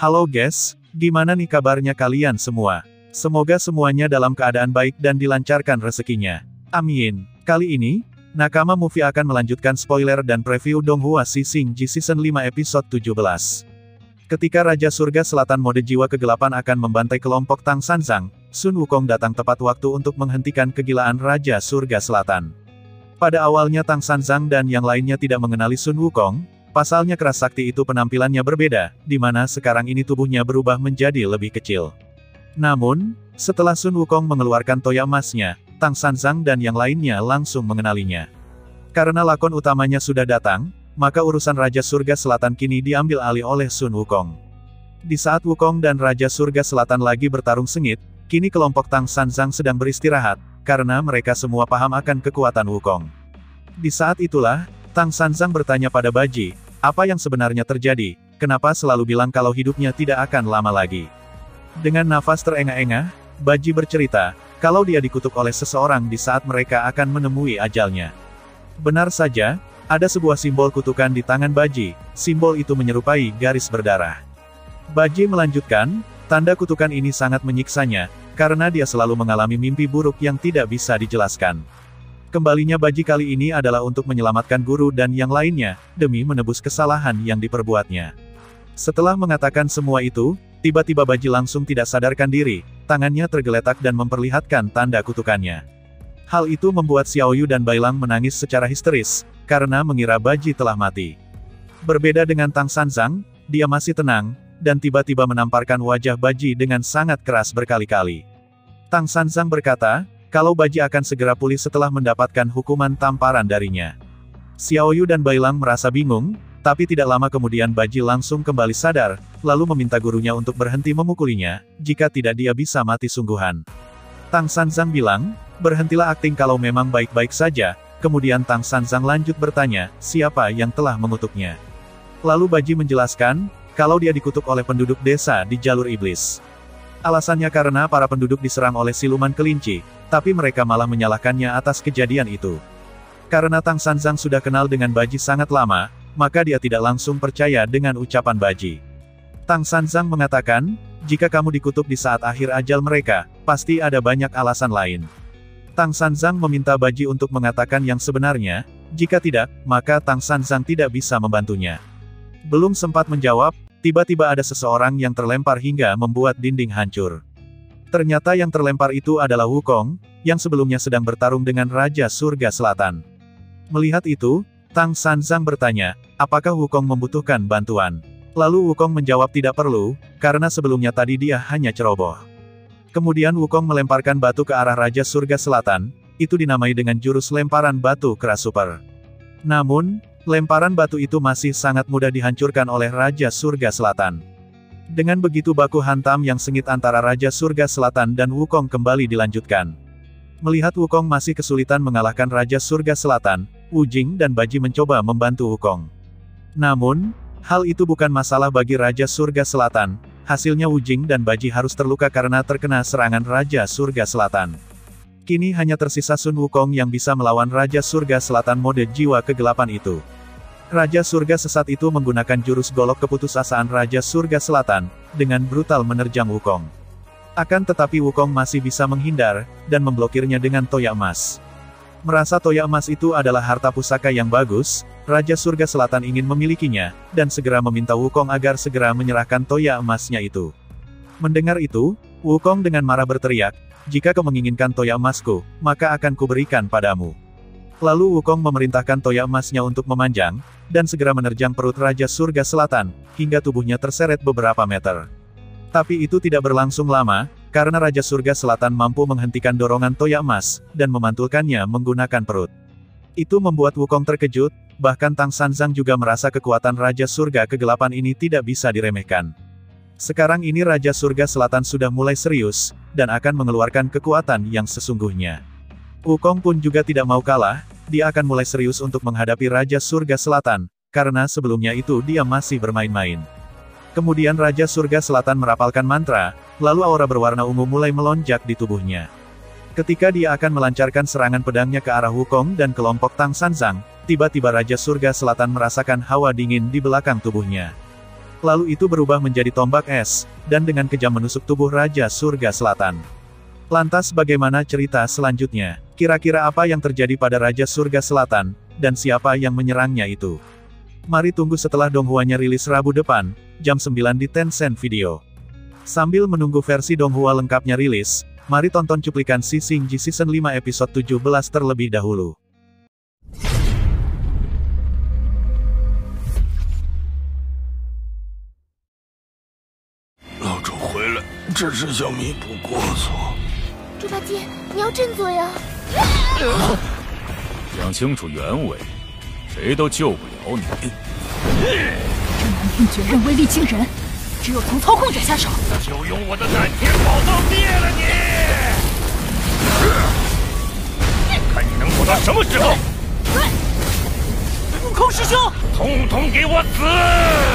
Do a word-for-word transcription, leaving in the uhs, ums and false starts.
Halo guys, gimana nih kabarnya kalian semua? Semoga semuanya dalam keadaan baik dan dilancarkan rezekinya. Amin. Kali ini, Nakama Movie akan melanjutkan spoiler dan preview Donghua Sising Ji Season lima episode tujuh belas. Ketika Raja Surga Selatan mode jiwa kegelapan akan membantai kelompok Tang Sanzang, Sun Wukong datang tepat waktu untuk menghentikan kegilaan Raja Surga Selatan. Pada awalnya Tang Sanzang dan yang lainnya tidak mengenali Sun Wukong, pasalnya keras sakti itu penampilannya berbeda, di mana sekarang ini tubuhnya berubah menjadi lebih kecil. Namun, setelah Sun Wukong mengeluarkan toya emasnya, Tang Sanzang dan yang lainnya langsung mengenalinya. Karena lakon utamanya sudah datang, maka urusan Raja Surga Selatan kini diambil alih oleh Sun Wukong. Di saat Wukong dan Raja Surga Selatan lagi bertarung sengit, kini kelompok Tang Sanzang sedang beristirahat, karena mereka semua paham akan kekuatan Wukong. Di saat itulah, Tang Sanzang bertanya pada Baji, apa yang sebenarnya terjadi, kenapa selalu bilang kalau hidupnya tidak akan lama lagi. Dengan nafas terengah-engah, Baji bercerita, kalau dia dikutuk oleh seseorang di saat mereka akan menemui ajalnya. Benar saja, ada sebuah simbol kutukan di tangan Baji, simbol itu menyerupai garis berdarah. Baji melanjutkan, tanda kutukan ini sangat menyiksanya, karena dia selalu mengalami mimpi buruk yang tidak bisa dijelaskan. Kembalinya Baji kali ini adalah untuk menyelamatkan guru dan yang lainnya, demi menebus kesalahan yang diperbuatnya. Setelah mengatakan semua itu, tiba-tiba Baji langsung tidak sadarkan diri, tangannya tergeletak dan memperlihatkan tanda kutukannya. Hal itu membuat Xiaoyu dan Bailang menangis secara histeris, karena mengira Baji telah mati. Berbeda dengan Tang Sanzang, dia masih tenang, dan tiba-tiba menamparkan wajah Baji dengan sangat keras berkali-kali. Tang Sanzang berkata, kalau Baji akan segera pulih setelah mendapatkan hukuman tamparan darinya. Xiaoyu dan Bailang merasa bingung, tapi tidak lama kemudian Baji langsung kembali sadar, lalu meminta gurunya untuk berhenti memukulinya, jika tidak dia bisa mati sungguhan. Tang Sanzang bilang, berhentilah akting kalau memang baik-baik saja, kemudian Tang Sanzang lanjut bertanya, siapa yang telah mengutuknya. Lalu Baji menjelaskan, kalau dia dikutuk oleh penduduk desa di jalur iblis. Alasannya karena para penduduk diserang oleh siluman kelinci, tapi mereka malah menyalahkannya atas kejadian itu. Karena Tang Sanzang sudah kenal dengan Baji sangat lama, maka dia tidak langsung percaya dengan ucapan Baji. Tang Sanzang mengatakan, jika kamu dikutuk di saat akhir ajal mereka, pasti ada banyak alasan lain. Tang Sanzang meminta Baji untuk mengatakan yang sebenarnya, jika tidak, maka Tang Sanzang tidak bisa membantunya. Belum sempat menjawab, tiba-tiba ada seseorang yang terlempar hingga membuat dinding hancur. Ternyata yang terlempar itu adalah Wukong, yang sebelumnya sedang bertarung dengan Raja Surga Selatan. Melihat itu, Tang Sanzang bertanya, apakah Wukong membutuhkan bantuan? Lalu Wukong menjawab tidak perlu, karena sebelumnya tadi dia hanya ceroboh. Kemudian Wukong melemparkan batu ke arah Raja Surga Selatan, itu dinamai dengan jurus lemparan batu keras super. Namun, lemparan batu itu masih sangat mudah dihancurkan oleh Raja Surga Selatan. Dengan begitu baku hantam yang sengit antara Raja Surga Selatan dan Wukong kembali dilanjutkan. Melihat Wukong masih kesulitan mengalahkan Raja Surga Selatan, Wu Jing dan Baji mencoba membantu Wukong. Namun, hal itu bukan masalah bagi Raja Surga Selatan, hasilnya Wu Jing dan Baji harus terluka karena terkena serangan Raja Surga Selatan. Kini hanya tersisa Sun Wukong yang bisa melawan Raja Surga Selatan mode jiwa kegelapan itu. Raja Surga Sesat itu menggunakan jurus golok keputusasaan Raja Surga Selatan, dengan brutal menerjang Wukong. Akan tetapi Wukong masih bisa menghindar, dan memblokirnya dengan toya emas. Merasa toya emas itu adalah harta pusaka yang bagus, Raja Surga Selatan ingin memilikinya, dan segera meminta Wukong agar segera menyerahkan toya emasnya itu. Mendengar itu, Wukong dengan marah berteriak, jika kau menginginkan toya emasku, maka akan kuberikan padamu. Lalu Wukong memerintahkan toya emasnya untuk memanjang, dan segera menerjang perut Raja Surga Selatan, hingga tubuhnya terseret beberapa meter. Tapi itu tidak berlangsung lama, karena Raja Surga Selatan mampu menghentikan dorongan toya emas, dan memantulkannya menggunakan perut. Itu membuat Wukong terkejut, bahkan Tang Sanzang juga merasa kekuatan Raja Surga Kegelapan ini tidak bisa diremehkan. Sekarang ini Raja Surga Selatan sudah mulai serius, dan akan mengeluarkan kekuatan yang sesungguhnya. Wukong pun juga tidak mau kalah, dia akan mulai serius untuk menghadapi Raja Surga Selatan, karena sebelumnya itu dia masih bermain-main. Kemudian Raja Surga Selatan merapalkan mantra, lalu aura berwarna ungu mulai melonjak di tubuhnya. Ketika dia akan melancarkan serangan pedangnya ke arah Wukong dan kelompok Tang Sanzang, tiba-tiba Raja Surga Selatan merasakan hawa dingin di belakang tubuhnya. Lalu itu berubah menjadi tombak es, dan dengan kejam menusuk tubuh Raja Surga Selatan. Lantas bagaimana cerita selanjutnya? Kira-kira apa yang terjadi pada Raja Surga Selatan, dan siapa yang menyerangnya itu? Mari tunggu setelah Donghua-nya rilis Rabu depan, jam sembilan di Tencent Video. Sambil menunggu versi Donghua lengkapnya rilis, mari tonton cuplikan Sising Ji Season lima episode tujuh belas terlebih dahulu. Lao主回来，这是想弥补过错。 猪八戒，你要振作呀！ 讲清楚原委，谁都救不了你。 这南天绝刃威力惊人，只有从操控者下手。 就用我的南天宝刀灭了你！看你能活到什么时候！ 悟空师兄， 统统给我死！